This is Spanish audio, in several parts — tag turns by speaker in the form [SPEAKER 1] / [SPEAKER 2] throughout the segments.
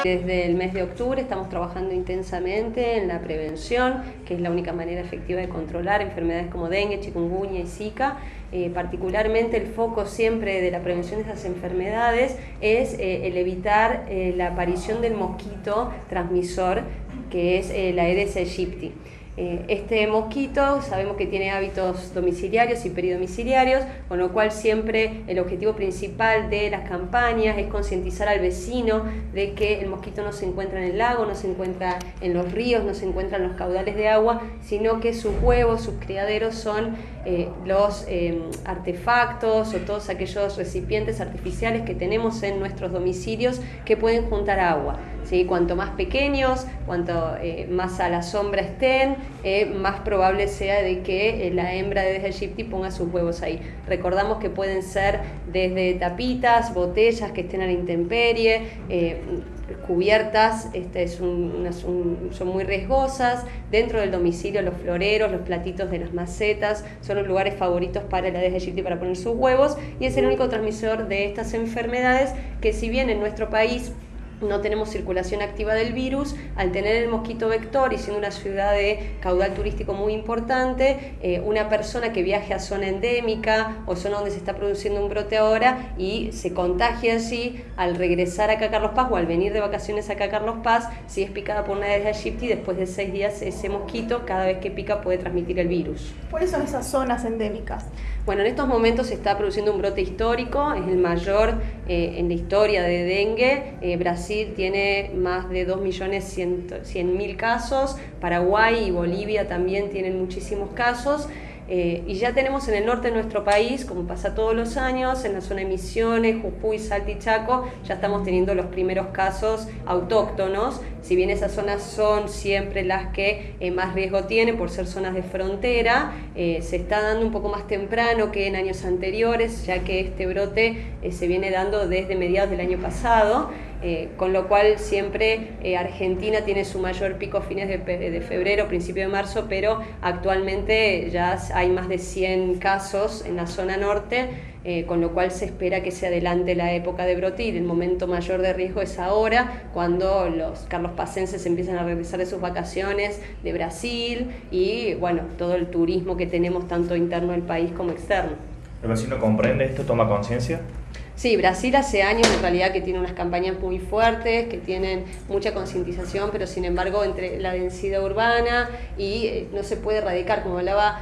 [SPEAKER 1] Desde el mes de octubre estamos trabajando intensamente en la prevención, que es la única manera efectiva de controlar enfermedades como dengue, chikungunya y zika. Particularmente el foco siempre de la prevención de estas enfermedades es el evitar la aparición del mosquito transmisor, que es la Aedes aegypti. Este mosquito sabemos que tiene hábitos domiciliarios y peridomiciliarios, con lo cual siempre el objetivo principal de las campañas es concientizar al vecino de que el mosquito no se encuentra en el lago, no se encuentra en los ríos, no se encuentra en los caudales de agua, sino que sus huevos, sus criaderos son los artefactos o todos aquellos recipientes artificiales que tenemos en nuestros domicilios que pueden juntar agua. ¿Sí? Cuanto más pequeños, cuanto más a la sombra estén, más probable sea de que la hembra de Aedes aegypti ponga sus huevos ahí. Recordamos que pueden ser desde tapitas, botellas que estén a la intemperie, cubiertas, son muy riesgosas. Dentro del domicilio, los floreros, los platitos de las macetas son los lugares favoritos para el Aedes aegypti para poner sus huevos, y es el único transmisor de estas enfermedades que, si bien en nuestro país no tenemos circulación activa del virus, al tener el mosquito vector y siendo una ciudad de caudal turístico muy importante, una persona que viaje a zona endémica o zona donde se está produciendo un brote ahora y se contagia allí, al regresar acá a Carlos Paz o al venir de vacaciones acá a Carlos Paz, si es picada por una Aedes aegypti, después de 6 días ese mosquito, cada vez que pica, puede transmitir el virus.
[SPEAKER 2] ¿Cuáles son esas zonas endémicas?
[SPEAKER 1] Bueno, en estos momentos se está produciendo un brote histórico, es el mayor en la historia de dengue. Brasil tiene más de 2.100.000 casos, Paraguay y Bolivia también tienen muchísimos casos. Y ya tenemos en el norte de nuestro país, como pasa todos los años, en la zona de Misiones, Jujuy, Salta y Chaco, ya estamos teniendo los primeros casos autóctonos. Si bien esas zonas son siempre las que más riesgo tienen por ser zonas de frontera, se está dando un poco más temprano que en años anteriores, ya que este brote se viene dando desde mediados del año pasado. Con lo cual siempre Argentina tiene su mayor pico a fines de febrero, principio de marzo, pero actualmente ya hay más de 100 casos en la zona norte, con lo cual se espera que se adelante la época de brote, y el momento mayor de riesgo es ahora, cuando los carlospacenses empiezan a regresar de sus vacaciones de Brasil y bueno, todo el turismo que tenemos tanto interno del país como externo.
[SPEAKER 3] ¿El vecino comprende esto, toma conciencia?
[SPEAKER 1] Sí, Brasil hace años en realidad que tiene unas campañas muy fuertes, que tienen mucha concientización, pero sin embargo entre la densidad urbana y no se puede erradicar, como hablaba,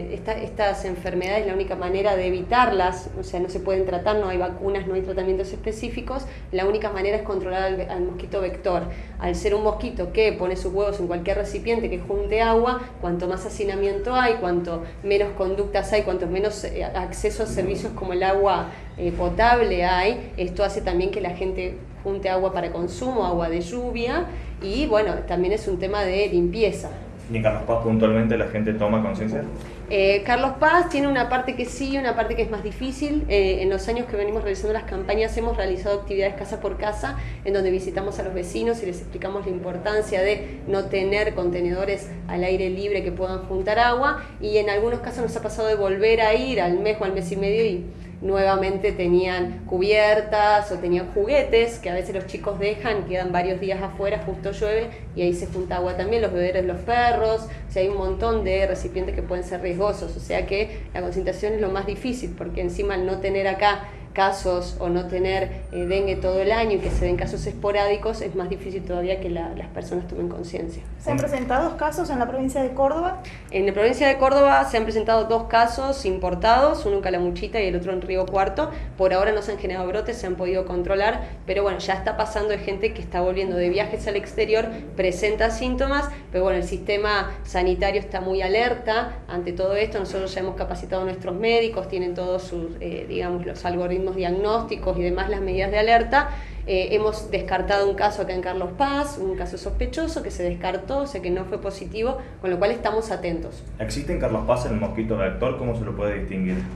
[SPEAKER 1] estas enfermedades, la única manera de evitarlas, o sea, no se pueden tratar, no hay vacunas, no hay tratamientos específicos, la única manera es controlar al mosquito vector. Al ser un mosquito que pone sus huevos en cualquier recipiente que junte agua, cuanto más hacinamiento hay, cuanto menos conductas hay, cuanto menos acceso a servicios como el agua potable hay, esto hace también que la gente junte agua para consumo, agua de lluvia, y bueno, también es un tema de limpieza.
[SPEAKER 3] ¿Y en Carlos Paz puntualmente la gente toma conciencia?
[SPEAKER 1] Carlos Paz tiene una parte que sí y una parte que es más difícil. En los años que venimos realizando las campañas hemos realizado actividades casa por casa, en donde visitamos a los vecinos y les explicamos la importancia de no tener contenedores al aire libre que puedan juntar agua, y en algunos casos nos ha pasado de volver a ir al mes o al mes y medio y nuevamente tenían cubiertas o tenían juguetes que a veces los chicos dejan, quedan varios días afuera, justo llueve y ahí se junta agua también, los bebederos de los perros, o sea, hay un montón de recipientes que pueden ser riesgosos, o sea que la concientización es lo más difícil, porque encima al no tener acá casos o no tener dengue todo el año y que se den casos esporádicos, es más difícil todavía que las personas tomen conciencia.
[SPEAKER 2] ¿Se han presentado casos en la provincia de Córdoba?
[SPEAKER 1] En la provincia de Córdoba se han presentado 2 casos importados, uno en Calamuchita y el otro en Río Cuarto. Por ahora no se han generado brotes, se han podido controlar, pero bueno, ya está pasando de gente que está volviendo de viajes al exterior, presenta síntomas, pero bueno, el sistema sanitario está muy alerta ante todo esto. Nosotros ya hemos capacitado a nuestros médicos, tienen todos sus, digamos, los algoritmos diagnósticos y demás, las medidas de alerta. Hemos descartado un caso acá en Carlos Paz, un caso sospechoso que se descartó, o sea que no fue positivo, con lo cual estamos atentos.
[SPEAKER 3] ¿Existe en Carlos Paz el mosquito vector? ¿Cómo se lo puede distinguir?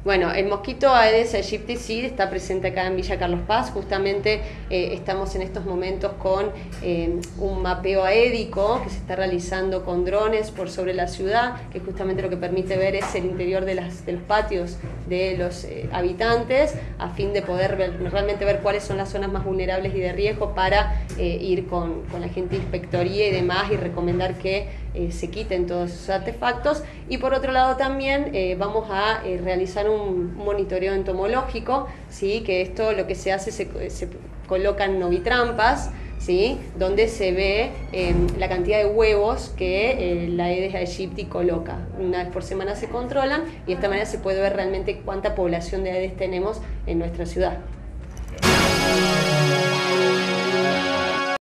[SPEAKER 1] Bueno, el mosquito Aedes aegypti sí está presente acá en Villa Carlos Paz. Justamente estamos en estos momentos con un mapeo aédico que se está realizando con drones por sobre la ciudad, que justamente lo que permite ver es el interior de los patios de los habitantes, a fin de poder realmente ver cuáles son las zonas más vulnerables y de riesgo para ir con la gente de inspectoría y demás y recomendar que se quiten todos esos artefactos. Y por otro lado también vamos a realizar un monitoreo entomológico, ¿sí? Que esto lo que se hace, se colocan novitrampas, ¿sí? Donde se ve la cantidad de huevos que la Aedes aegypti coloca. Una vez por semana se controlan y de esta manera se puede ver realmente cuánta población de Aedes tenemos en nuestra ciudad.